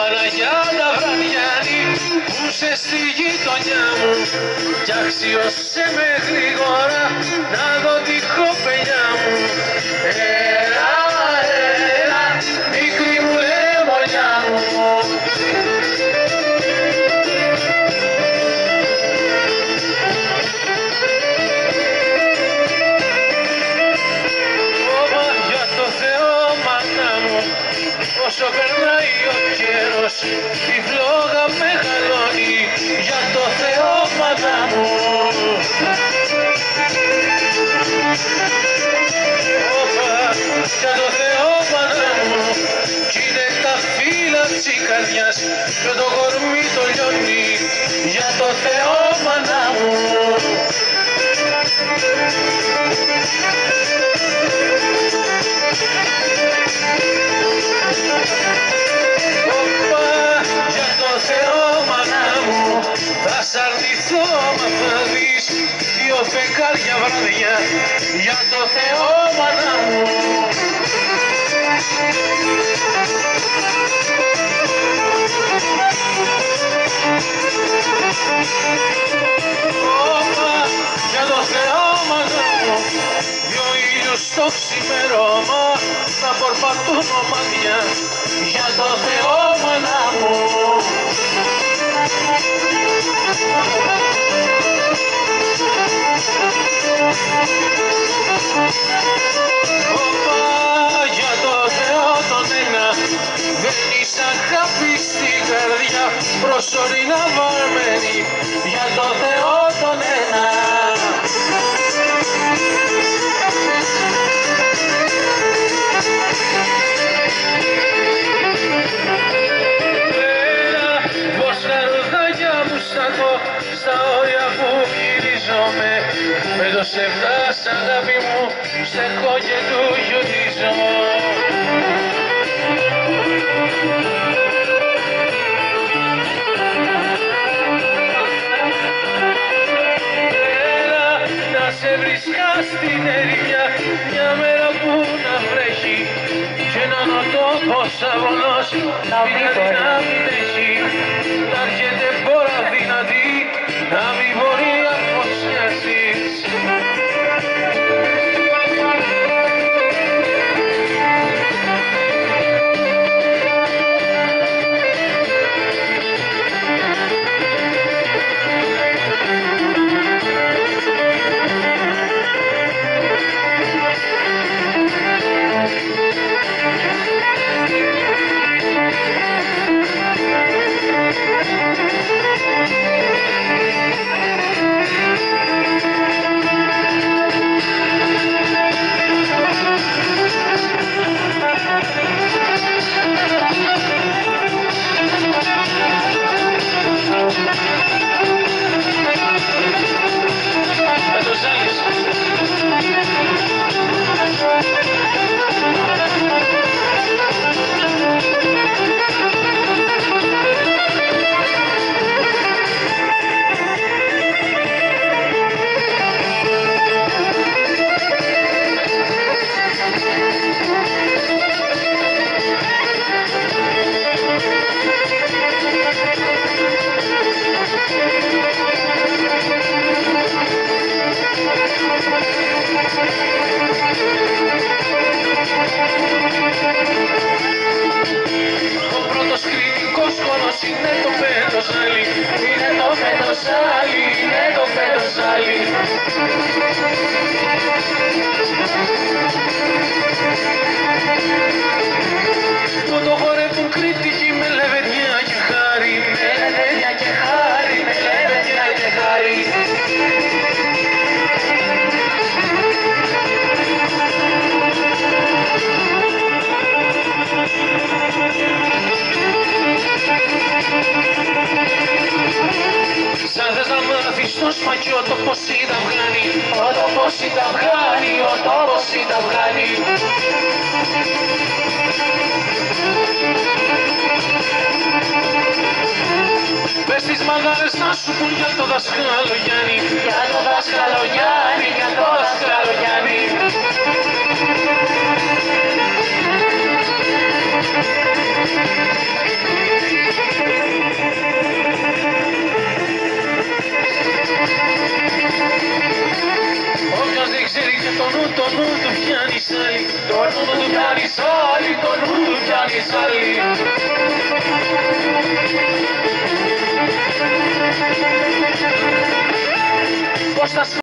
Παναγιά τα βραδιάνη που σε στη γειτονιά μου κι αξιώσε με γρήγορα να δω την κοπελιά μου. Έλα, έλα, μικρή μου λεμονιά μου. Όσο περνάει ο καιρός η φλόγα μεγαλώνει, για το Θεό μάνα μου. Για το Θεό μάνα μου, κι είναι τα φύλλα της καρδιάς και το κορμί το λιώνει, για το Θεό μάνα μου. Θα σ' αρνηθώ μα θα δεις δυο φεγγάρια βραδιά, για το Θεό μάνα μου. Για το Θεό μάνα μου, δυο ήλιους στο ξημέρωμα να πορπατούν ομάδια, για το Θεό μάνα μου. Για το Θεό τον ένα δένεις αγάπη στην καρδιά προσωρινά βαρμένη, για το Θεό τον ένα. Στα όρια που γυρίζομαι με το σεβδάς αγάπη μου στεκώ και του γιορτίζω. Έλα να σε βρίσκα στην ερημιά μια μέρα που να βρέχει και έναν ο τόπος αγωνός να μην έχει. Να έρχεται πόρα δυνατή να μην μπορεί να φωσιάσεις. Είναι το πετοζάλι, είναι το πετοζάλι, είναι το πετοζάλι. Που το χορεύουν κριτικοί με λεβεδιά και χάρη, με λεβεδιά και χάρη, με λεβεδιά και χάρη. Σαν θες να μάθεις το σπακί ο τόπος είναι αυγάνι, ο τόπος είναι αυγάνι, ο τόπος είναι αυγάνι. Πες τις μαγάρες να σου πουν για το δασκάλο Γιάννη, για το δασκάλο Γιάννη, για το δασκάλο Γιάννη. το νου του πιάνει άλλη, το νου του πιάνει άλλη, το νου του πιάνει άλλη.